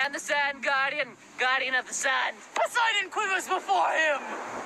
And the Sand Guardian, Guardian of the Sand. Poseidon quivers before him!